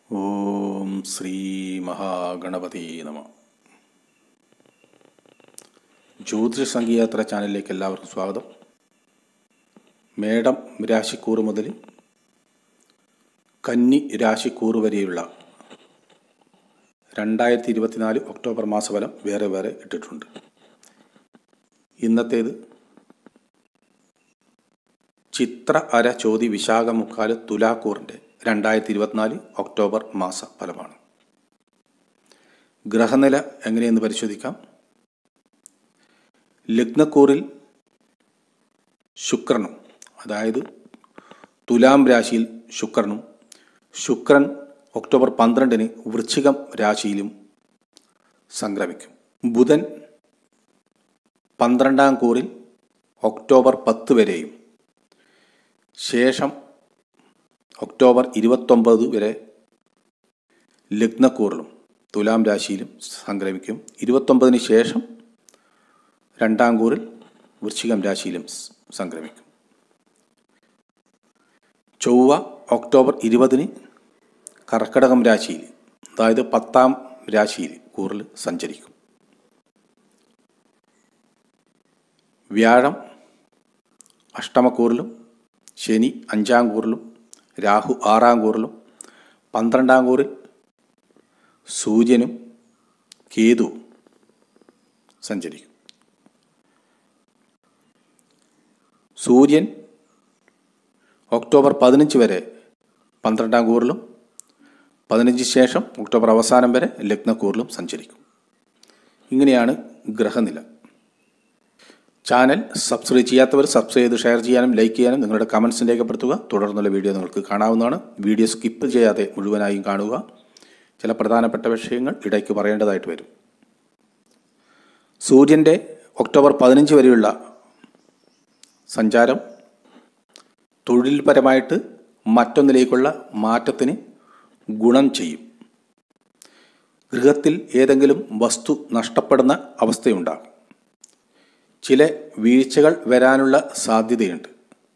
ഓം ശ്രീ മഹാഗണപതി നമ. ജ്യോതിഷ സംഗീയാത്ര ചാനലിലേക്ക് എല്ലാവർക്കും സ്വാഗതം. മേടം രാശിക്കൂറ് മുതൽ കന്നി രാശിക്കൂറ് വരെയുള്ള 2024 ഒക്ടോബർ മാസഫലം വേറെ വേറെ ഇട്ടിട്ടുണ്ട്. ഇന്നത്തേത് ചിത്ര അര ചോതി വിശാഖ മുക്കാല് തുലാക്കൂറിൻ്റെ 2024 ഒക്ടോബർ മാസ ഫലമാണ്. ഗ്രഹനില എങ്ങനെയെന്ന് പരിശോധിക്കാം. ലഗ്നക്കൂറിൽ ശുക്രനും, അതായത് തുലാം രാശിയിൽ ശുക്രനും, ശുക്രൻ ഒക്ടോബർ 12 വൃശ്ചികം രാശിയിലും സംക്രമിക്കും. ബുധൻ 12-ാം കൂറിൽ ഒക്ടോബർ 10 വരെയും ശേഷം ഒക്ടോബർ 29 വരെ ലഗ്നക്കൂറിലും തുലാം രാശിയിലും സംക്രമിക്കും. 29-ന് ശേഷം 2-ാം കൂറിൽ വൃശ്ചികം രാശിയിലും സംക്രമിക്കും. ചൊവ്വ ഒക്ടോബർ 20-ന് കർക്കടകം രാശിയിൽ, അതായത് 10-ാം രാശിയിൽ കൂറിൽ സഞ്ചരിക്കും. വ്യാഴം അഷ്ടമക്കൂറിലും, ശനി 5-ാം കൂറിലും, രാഹു 6-ാം കൂറിലും, 12-ാം കൂറിൽ സൂര്യനും കേതുവും സഞ്ചരിക്കും. സൂര്യൻ ഒക്ടോബർ 15 വരെ 12-ാം കൂറിലും, 15 ശേഷം ഒക്ടോബർ അവസാനം വരെ ലഗ്നക്കൂറിലും സഞ്ചരിക്കും. ഇങ്ങനെയാണ് ഗ്രഹനില. ചാനൽ സബ്സ്ക്രൈബ് ചെയ്യാത്തവർ സബ്സ്ക്രൈബ് ചെയ്ത് ഷെയർ ചെയ്യാനും ലൈക്ക് ചെയ്യാനും നിങ്ങളുടെ കമൻസ് രേഖപ്പെടുത്തുക. തുടർന്നുള്ള വീഡിയോ നിങ്ങൾക്ക് കാണാവുന്നതാണ്. വീഡിയോ സ്കിപ്പ് ചെയ്യാതെ മുഴുവനായും കാണുക. ചില പ്രധാനപ്പെട്ട വിഷയങ്ങൾ ഇടയ്ക്ക് പറയേണ്ടതായിട്ട് വരും. സൂര്യൻ്റെ ഒക്ടോബർ 15 വരെയുള്ള സഞ്ചാരം തൊഴിൽപരമായിട്ട് മറ്റൊന്നിലേക്കുള്ള മാറ്റത്തിന് ഗുണം ചെയ്യും. ഗൃഹത്തിൽ ഏതെങ്കിലും വസ്തു നഷ്ടപ്പെടുന്ന അവസ്ഥയുണ്ടാകും. ചില വീഴ്ചകൾ വരാനുള്ള സാധ്യതയുണ്ട്.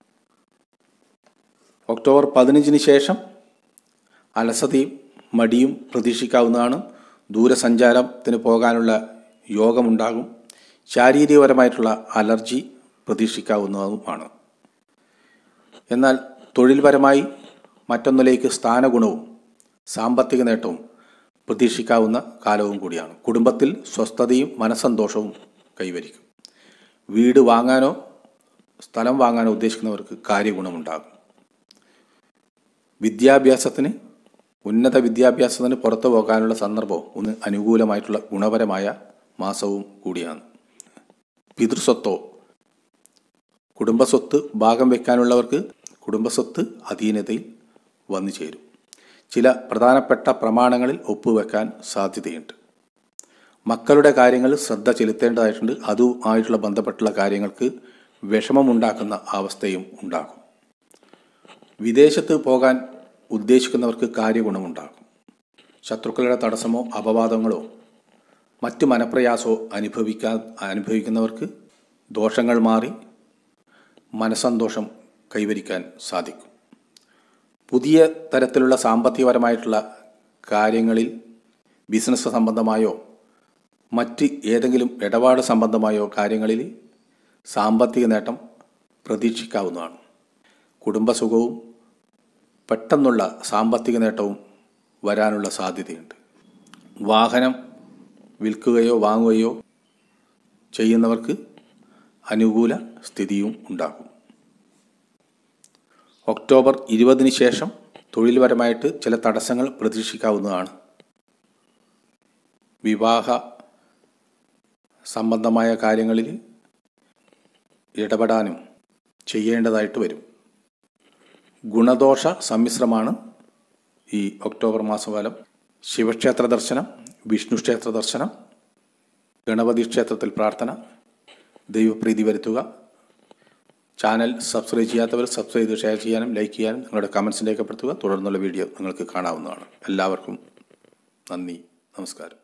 ഒക്ടോബർ 15-ന് ശേഷം അലസതയും മടിയും പ്രതീക്ഷിക്കാവുന്നതാണ്. ദൂരസഞ്ചാരത്തിന് പോകാനുള്ള യോഗമുണ്ടാകും. ശാരീരികപരമായിട്ടുള്ള അലർജി പ്രതീക്ഷിക്കാവുന്നതുമാണ്. എന്നാൽ തൊഴിൽപരമായി മറ്റൊന്നിലേക്ക് സ്ഥാനഗുണവും സാമ്പത്തിക നേട്ടവും പ്രതീക്ഷിക്കാവുന്ന കാലവും കൂടിയാണ്. കുടുംബത്തിൽ സ്വസ്ഥതയും മനസ്സന്തോഷവും കൈവരിക്കും. വീട് വാങ്ങാനോ സ്ഥലം വാങ്ങാനോ ഉദ്ദേശിക്കുന്നവർക്ക് കാര്യഗുണമുണ്ടാകും. ഉന്നത വിദ്യാഭ്യാസത്തിന് പുറത്തു പോകാനുള്ള സന്ദർഭവും ഒന്ന് അനുകൂലമായിട്ടുള്ള ഗുണപരമായ മാസവും കൂടിയാണ്. പിതൃസ്വത്തോ കുടുംബസ്വത്ത് ഭാഗം വയ്ക്കാനുള്ളവർക്ക് കുടുംബസ്വത്ത് അധീനതയിൽ വന്നു ചേരും. ചില പ്രധാനപ്പെട്ട പ്രമാണങ്ങളിൽ ഒപ്പുവെക്കാൻ സാധ്യതയുണ്ട്. മക്കളുടെ കാര്യങ്ങൾ ശ്രദ്ധ ചെലുത്തേണ്ടതായിട്ടുണ്ട്. അതുമായിട്ടുള്ള ബന്ധപ്പെട്ടുള്ള കാര്യങ്ങൾക്ക് വിഷമമുണ്ടാക്കുന്ന അവസ്ഥയും ഉണ്ടാകും. വിദേശത്ത് പോകാൻ ഉദ്ദേശിക്കുന്നവർക്ക് കാര്യഗുണമുണ്ടാകും. ശത്രുക്കളുടെ തടസ്സമോ അപവാദങ്ങളോ മറ്റു മനപ്രയാസമോ അനുഭവിക്കുന്നവർക്ക് ദോഷങ്ങൾ മാറി മനസ്സന്തോഷം കൈവരിക്കാൻ സാധിക്കും. പുതിയ തരത്തിലുള്ള സാമ്പത്തികപരമായിട്ടുള്ള കാര്യങ്ങളിൽ ബിസിനസ് സംബന്ധമായോ മറ്റ് ഏതെങ്കിലും ഇടപാട് സംബന്ധമായോ കാര്യങ്ങളിൽ സാമ്പത്തിക നേട്ടം പ്രതീക്ഷിക്കാവുന്നതാണ്. കുടുംബസുഖവും പെട്ടെന്നുള്ള സാമ്പത്തിക നേട്ടവും വരാനുള്ള സാധ്യതയുണ്ട്. വാഹനം വിൽക്കുകയോ വാങ്ങുകയോ ചെയ്യുന്നവർക്ക് അനുകൂല സ്ഥിതിയും ഉണ്ടാകും. ഒക്ടോബർ 20-ന് ശേഷം തൊഴിൽപരമായിട്ട് ചില തടസ്സങ്ങൾ പ്രതീക്ഷിക്കാവുന്നതാണ്. വിവാഹ സംബന്ധമായ കാര്യങ്ങളിൽ ഇടപെടാനും ചെയ്യേണ്ടതായിട്ട് വരും. ഗുണദോഷ സമ്മിശ്രമാണ് ഈ ഒക്ടോബർ മാസഫലം. ശിവക്ഷേത്ര ദർശനം, വിഷ്ണു ക്ഷേത്ര ദർശനം, ഗണപതി ക്ഷേത്രത്തിൽ പ്രാർത്ഥന, ദൈവപ്രീതി വരുത്തുക. ചാനൽ സബ്സ്ക്രൈബ് ചെയ്യാത്തവർ സബ്സ്ക്രൈബ് ചെയ്ത് ഷെയർ ചെയ്യാനും ലൈക്ക് ചെയ്യാനും നിങ്ങളുടെ കമൻസ് രേഖപ്പെടുത്തുക. തുടർന്നുള്ള വീഡിയോ നിങ്ങൾക്ക് കാണാവുന്നതാണ്. എല്ലാവർക്കും നന്ദി, നമസ്കാരം.